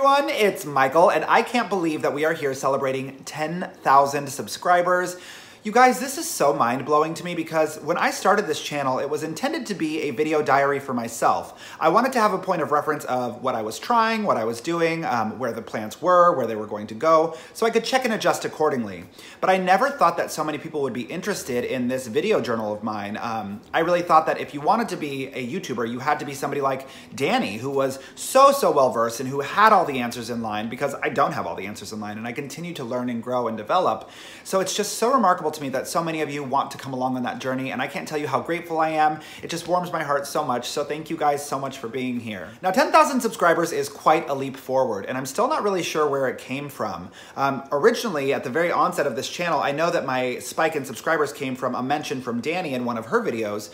everyone, it's Michael, and I can't believe that we are here celebrating 10,000 subscribers. You guys, this is so mind-blowing to me because when I started this channel, it was intended to be a video diary for myself. I wanted to have a point of reference of what I was trying, what I was doing, where the plants were, where they were going to go, so I could check and adjust accordingly. But I never thought that so many people would be interested in this video journal of mine. I really thought that if you wanted to be a YouTuber, you had to be somebody like Danny, who was so well-versed and who had all the answers in line, because I don't have all the answers in line, and I continue to learn and grow and develop. So it's just so remarkable to me that so many of you want to come along on that journey, and I can't tell you how grateful I am. It just warms my heart so much, so thank you guys so much for being here. Now, 10,000 subscribers is quite a leap forward, and I'm still not really sure where it came from. Originally, at the very onset of this channel, I know that my spike in subscribers came from a mention from Danny in one of her videos,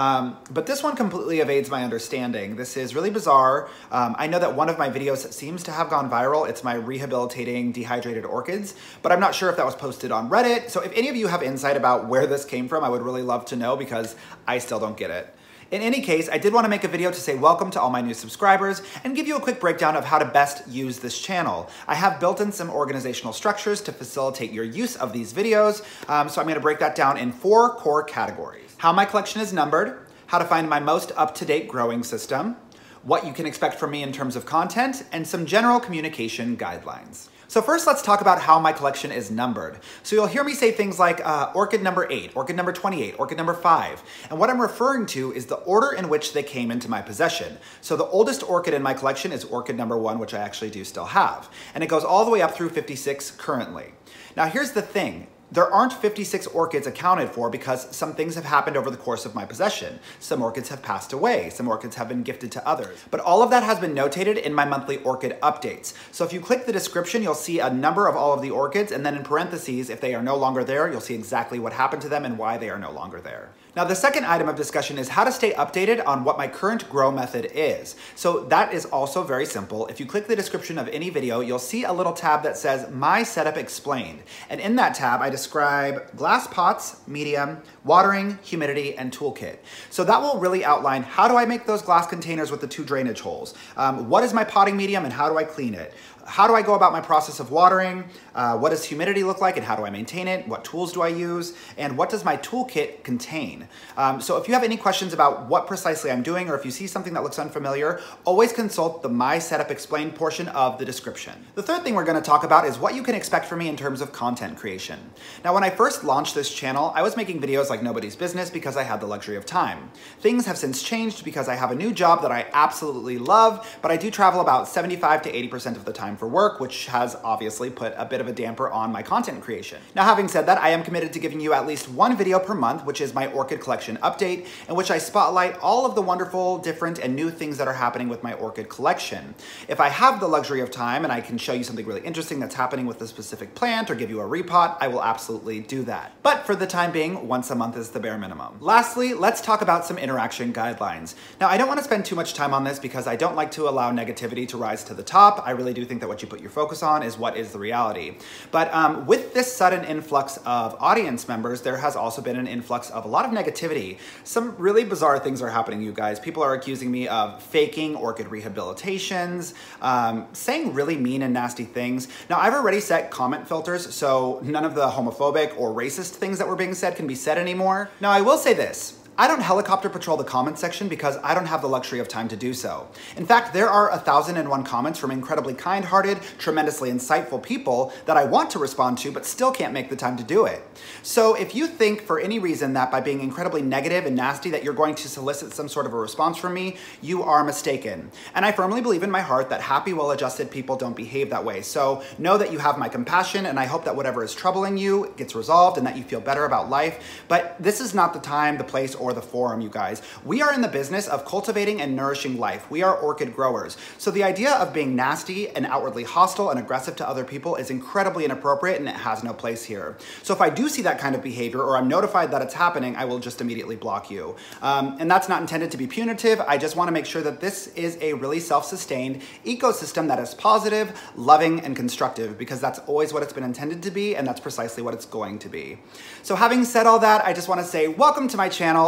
but this one completely evades my understanding. This is really bizarre. I know that one of my videos seems to have gone viral. It's my rehabilitating dehydrated orchids, but I'm not sure if that was posted on Reddit. So if any of you have insight about where this came from, I would really love to know, because I still don't get it. In any case, I did want to make a video to say welcome to all my new subscribers and give you a quick breakdown of how to best use this channel. I have built in some organizational structures to facilitate your use of these videos, so I'm going to break that down in 4 core categories. How my collection is numbered, how to find my most up-to-date growing system, what you can expect from me in terms of content, and some general communication guidelines. So first, let's talk about how my collection is numbered. So you'll hear me say things like orchid number 8, orchid number 28, orchid number 5. And what I'm referring to is the order in which they came into my possession. So the oldest orchid in my collection is orchid number 1, which I actually do still have. And it goes all the way up through 56 currently. Now here's the thing. There aren't 56 orchids accounted for because some things have happened over the course of my possession. Some orchids have passed away, some orchids have been gifted to others. But all of that has been notated in my monthly orchid updates. So if you click the description, you'll see a number of all of the orchids, and then in parentheses, if they are no longer there, you'll see exactly what happened to them and why they are no longer there. Now, the second item of discussion is how to stay updated on what my current grow method is. So that is also very simple. If you click the description of any video, you'll see a little tab that says My Setup Explained. And in that tab, I describe glass pots, medium, watering, humidity, and toolkit. So that will really outline how do I make those glass containers with the 2 drainage holes? What is my potting medium and how do I clean it? How do I go about my process of watering? What does humidity look like and how do I maintain it? What tools do I use? And what does my toolkit contain? So if you have any questions about what precisely I'm doing, or if you see something that looks unfamiliar, always consult the My Setup Explained portion of the description. The third thing we're going to talk about is what you can expect from me in terms of content creation. Now, when I first launched this channel, I was making videos like nobody's business because I had the luxury of time. Things have since changed because I have a new job that I absolutely love, but I do travel about 75 to 80% of the time for work, which has obviously put a bit of a damper on my content creation. Now, having said that, I am committed to giving you at least 1 video per month, which is my orchid collection update, in which I spotlight all of the wonderful, different, and new things that are happening with my orchid collection. If I have the luxury of time and I can show you something really interesting that's happening with a specific plant or give you a repot, I will absolutely do that. But for the time being, once a month is the bare minimum. Lastly, let's talk about some interaction guidelines. Now, I don't want to spend too much time on this because I don't like to allow negativity to rise to the top. I really do think that what you put your focus on is what is the reality. But with this sudden influx of audience members, there has also been an influx of a lot of negativity. Some really bizarre things are happening, you guys. People are accusing me of faking orchid rehabilitations, saying really mean and nasty things. Now, I've already set comment filters, so none of the homophobic or racist things that were being said can be said anymore. Now, I will say this. I don't helicopter patrol the comment section because I don't have the luxury of time to do so. In fact, there are 1,001 comments from incredibly kind-hearted, tremendously insightful people that I want to respond to but still can't make the time to do it. So if you think for any reason that by being incredibly negative and nasty that you're going to solicit some sort of a response from me, you are mistaken. And I firmly believe in my heart that happy, well-adjusted people don't behave that way. So know that you have my compassion, and I hope that whatever is troubling you gets resolved and that you feel better about life. But this is not the time, the place, or the forum, you guys. We are in the business of cultivating and nourishing life. We are orchid growers. So the idea of being nasty and outwardly hostile and aggressive to other people is incredibly inappropriate, and it has no place here. So if I do see that kind of behavior, or I'm notified that it's happening, I will just immediately block you. And that's not intended to be punitive. I just want to make sure that this is a really self-sustained ecosystem that is positive, loving, and constructive, because that's always what it's been intended to be, and that's precisely what it's going to be. So having said all that, I just want to say welcome to my channel.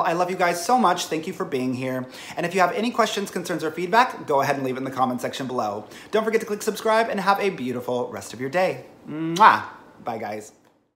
I love you guys so much. Thank you for being here. And if you have any questions, concerns, or feedback, go ahead and leave it in the comment section below. Don't forget to click subscribe and have a beautiful rest of your day. Mwah! Bye, guys.